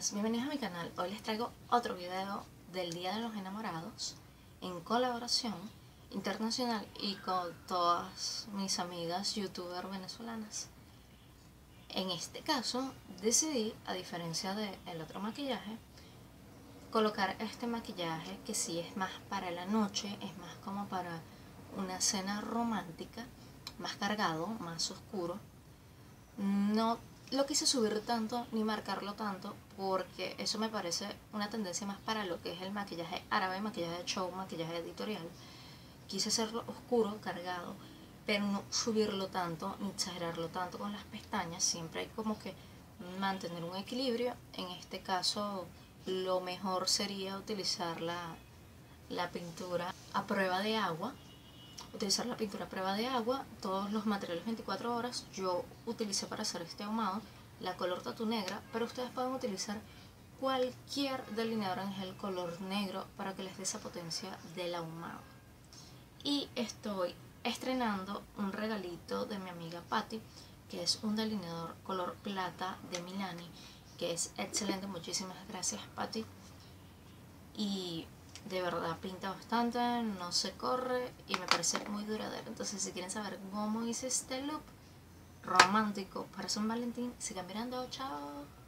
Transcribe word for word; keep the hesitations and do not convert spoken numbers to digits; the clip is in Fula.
chicas, bienvenidos a mi canal. Hoy les traigo otro video del Día de los Enamorados en colaboración internacional y con todas mis amigas youtubers venezolanas. En este caso decidí, a diferencia del otro maquillaje, colocar este maquillaje que sí es más para la noche, es más como para una cena romántica, más cargado, más oscuro. No lo quise subir tanto ni marcarlo tanto porque eso me parece una tendencia más para lo que es el maquillaje árabe, maquillaje de show, maquillaje editorial. Quise hacerlo oscuro, cargado, pero no subirlo tanto ni exagerarlo tanto con las pestañas. Siempre hay como que mantener un equilibrio. En este caso lo mejor sería utilizar la, la pintura a prueba de agua. Utilizar la pintura a prueba de agua, todos los materiales veinticuatro horas. Yo utilicé para hacer este ahumado la color tatu negra, pero ustedes pueden utilizar cualquier delineador en gel color negro para que les dé esa potencia del ahumado. Y estoy estrenando un regalito de mi amiga Patty, que es un delineador color plata de Milani, que es excelente. Muchísimas gracias, Patty. Y de verdad pinta bastante, no se corre y me parece muy duradero. Entonces, si quieren saber cómo hice este look romántico para San Valentín, sigan mirando. Chao.